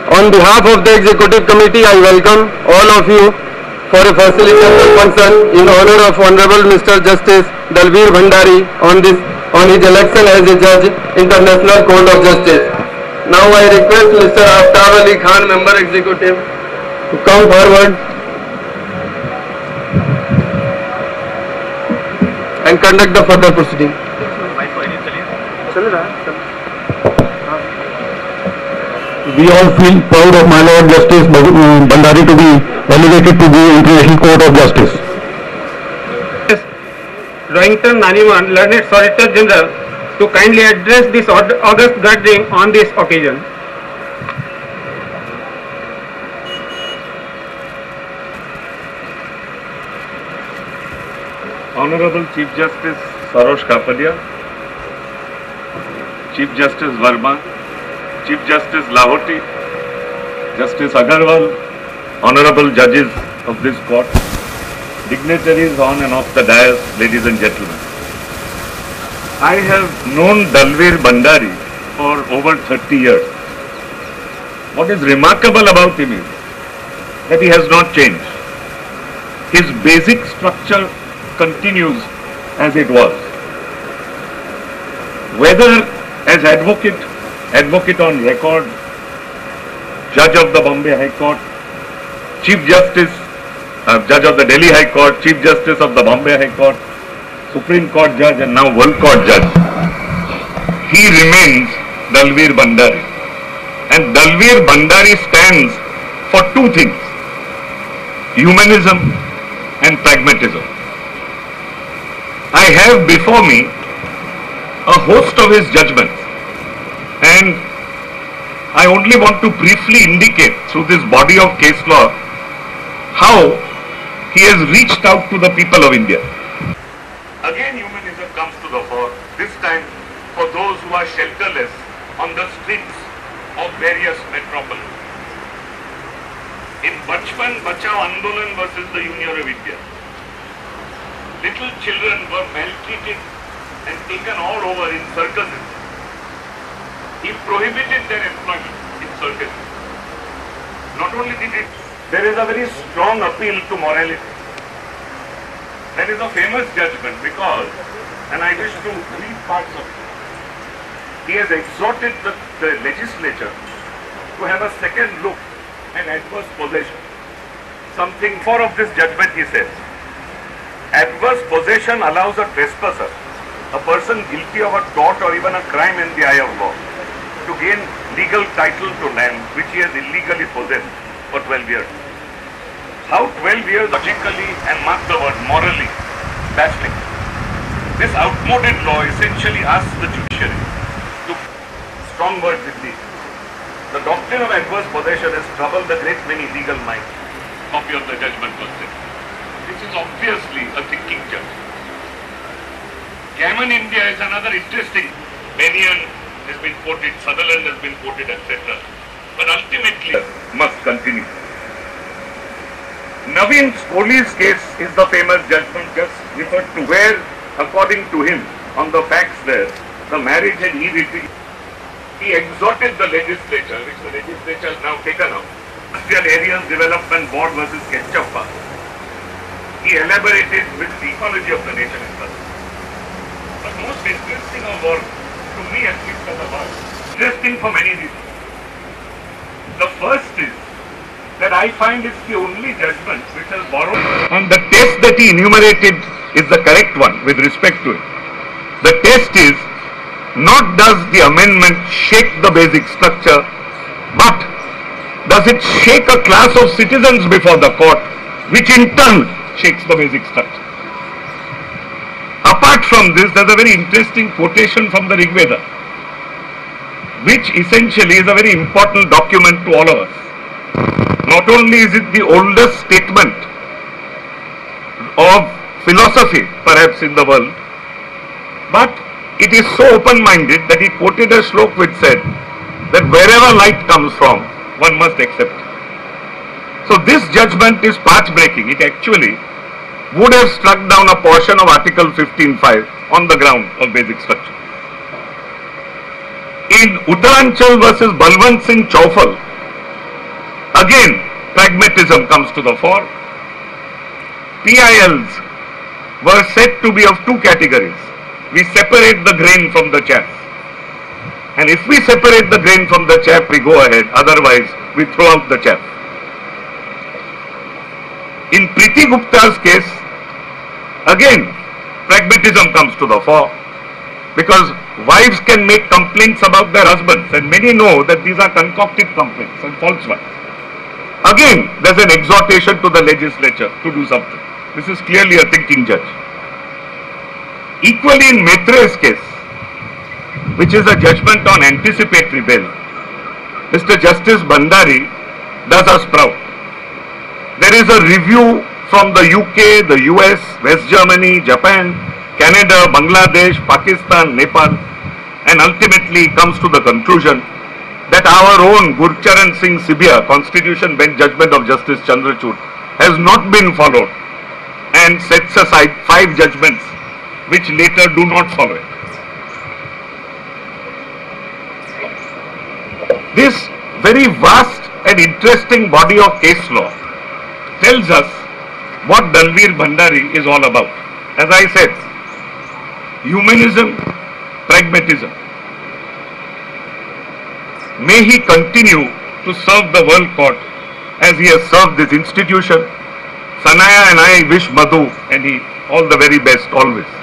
On behalf of the Executive Committee, I welcome all of you for a facilitation function in honor of Honorable Mr. Justice Dalveer Bhandari on his election as a Judge, International Court of Justice. Now I request Mr. Aftab Ali Khan, Member Executive, to come forward and conduct the further proceeding. We all feel proud of my Lord Justice Bhandari to be elevated to the International Court of Justice. Rohington Nariman, Learned Solicitor General, to kindly address this august gathering on this occasion. Honorable Chief Justice Sarosh Kapadia, Chief Justice Verma, Chief Justice Lahoti, Justice Agarwal, Honorable Judges of this court, dignitaries on and off the dais, ladies and gentlemen. I have known Dalveer Bhandari for over 30 years. What is remarkable about him is that he has not changed. His basic structure continues as it was. Whether as advocate on record, Judge of the Bombay High Court, Chief Justice, Judge of the Delhi High Court, Chief Justice of the Bombay High Court, Supreme Court Judge and now World Court Judge, he remains Dalveer Bhandari. And Dalveer Bhandari stands for two things: humanism and pragmatism. I have before me a host of his judgments, and I only want to briefly indicate through this body of case law how he has reached out to the people of India. Again humanism comes to the fore, this time for those who are shelterless on the streets of various metropolis. In Bachpan Bachao Andolan versus the Union of India, little children were maltreated and taken all over in circuses. He prohibited their employment in circuses. Not only did it, there is a very strong appeal to morality. That is a famous judgment because, and I wish to read parts of it, he has exhorted the legislature to have a second look at adverse possession. Something more of this judgment he says. Adverse possession allows a trespasser, a person guilty of a tort or even a crime in the eye of law, to gain legal title to land which he has illegally possessed for 12 years. How 12 years logically and mark the word morally baffling. This outmoded law essentially asks the judiciary to, strong words indeed, the doctrine of adverse possession has troubled the great many legal minds. Copy of the judgment was this. This is obviously a thinking judge. Gammon India is another interesting. Bennion has been quoted, Sutherland has been quoted, etc. But ultimately must continue. Naveen Kohli's case is the famous judgment just referred to, where, according to him, on the facts there, the marriage had irretrievable. He exhorted the legislature, which the legislature has now taken up, Industrial Areas Development Board versus Ketchappa. He elaborated with the ecology of the nation in Brazil. But most interesting of all, to me at least as a word, interesting for many reasons. The first is that I find it's the only judgment which has borrowed, and the test that he enumerated is the correct one with respect to it. The test is not does the amendment shake the basic structure, but does it shake a class of citizens before the court, which in turn shakes the basic structure. Apart from this, there's a very interesting quotation from the Rig Veda, which essentially is a very important document to all of us. Not only is it the oldest statement of philosophy, perhaps, in the world, but it is so open-minded that he quoted a slok which said that wherever light comes from, one must accept it. So this judgment is path-breaking. It actually would have struck down a portion of Article 15(5) on the ground of basic structure. In Uttaranchal versus Balwant Singh Chaufal, again pragmatism comes to the fore. PILs were said to be of two categories. We separate the grain from the chaff. And if we separate the grain from the chaff, we go ahead. Otherwise, we throw out the chaff. In Preeti Gupta's case, again, pragmatism comes to the fore. Because wives can make complaints about their husbands, and many know that these are concocted complaints and false ones. Again, there's an exhortation to the legislature to do something. This is clearly a thinking judge. Equally in Maitre's case, which is a judgment on anticipatory bail, Mr. Justice Bhandari does us proud. There is a review from the UK, the US, West Germany, Japan, Canada, Bangladesh, Pakistan, Nepal, and ultimately comes to the conclusion that our own Gurcharan Singh Sibia Constitution Bench judgment of Justice Chandrachud has not been followed and sets aside 5 judgments which later do not follow it. This very vast and interesting body of case law tells us what Dalveer Bhandari is all about. As I said, humanism, pragmatism. May he continue to serve the world court as he has served this institution. Sanaya and I wish Madhu and he all the very best always.